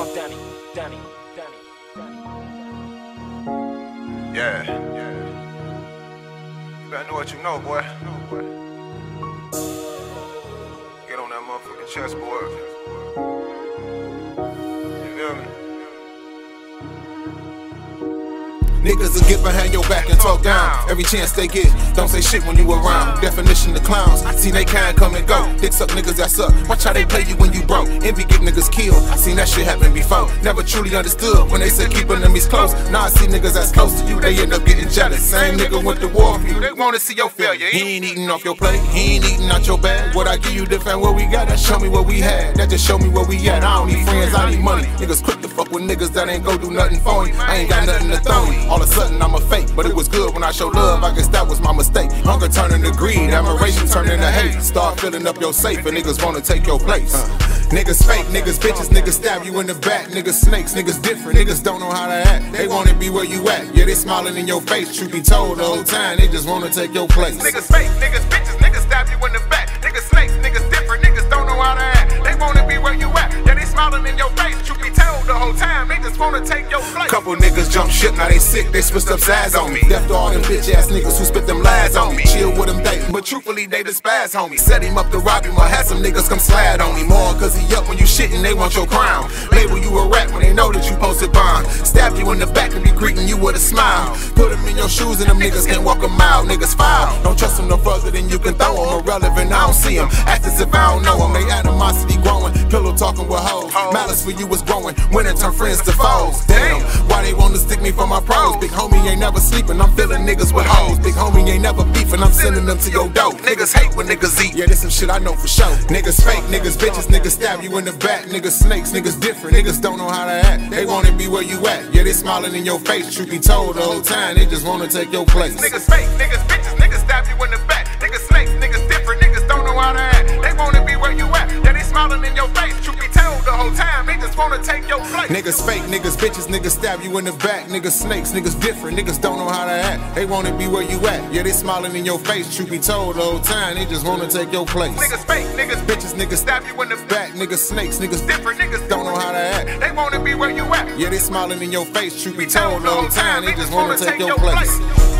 Yeah. You better know what you know, boy. Get on that motherfucking chessboard. You feel me? Niggas will get behind your back and talk down every chance they get. Don't say shit when you around. Definition of clowns. See they can't come and go. Dick suck niggas that's up. Watch how they play you when you broke. Envy get niggas killed. I seen that shit happen before. Never truly understood when they said keep enemies close. Now I see niggas that's close to you, they end up getting jealous. Same nigga went to war for you. They wanna see your failure. He ain't eating off your plate. He ain't eating out your bag. What I give you defend what we got. That show me what we had. That just show me where we at. I don't need friends, I need money. Niggas quick to fuck with niggas that ain't go do nothing for me. I ain't got nothing to throw me. All of a sudden I'm a fake, but it was good when I showed love. I guess that was my mistake. Hunger turning to greed, admiration turning to hate. Start filling up your safe and niggas wanna take your place. Niggas fake, niggas bitches, niggas stab you in the back. Niggas snakes, niggas different, niggas don't know how to act. They wanna be where you at, yeah they smiling in your face. Truth be told the whole time, they just wanna take your place. Niggas fake, niggas bitches, niggas stab you in the back. Niggas snakes, niggas different, niggas don't know how to act. They wanna be where you at, yeah they smiling in your face. Truth be told the whole time, they just wanna take your place. Couple niggas jump ship, now they sick, they switched up sides on me. Left all them bitch ass niggas who spit them lies on me. Chill with them dating, but truthfully they despise homie. Set him up to rob him or had some niggas come slide on him. More cause he up when you shitting, they want your crown. Label you a rat when they know that you posted bond. Stab you in the back and be greeting you with a smile. Put them in your shoes and them niggas can't walk a mile. Niggas foul, don't trust them no further than you can throw them. Irrelevant, I don't see them, act as if I don't know them. They animosity growing, pillow talking with hoes. Malice for you is growing, when it turn friends to foes. Damn, why they wanna stick me for my pros? Big homie ain't never sleeping, I'm filling niggas with hoes. Big homie ain't never beefing, I'm sending them to your door. Niggas hate when niggas eat, yeah this some shit I know for sure. Niggas fake, niggas bitches, niggas stab you in the back. Niggas snakes, niggas different, niggas don't know how to act. They wanna be where you at, yeah they smiling in your face. Truth be told the whole time, they just wanna take your place. Niggas fake, niggas bitches, niggas stab you in the back. Niggas snakes, niggas different, niggas don't know how to act. They wanna be where you at, yeah they smiling in your face. Truth be told the whole time, they just wanna take your place. Niggas fake, niggas bitches, niggas stab you in the back. Niggas snakes, niggas different, niggas don't know how to act. They wanna be where you at, yeah they smiling in your face. Truth be told the whole time, they just wanna take your place. Niggas fake, niggas bitches, niggas stab you in the back. Niggas snakes, niggas different, niggas don't know how to act. They wanna be where you at, yeah they smiling in your face. Truth be told the whole time, they just wanna take your place.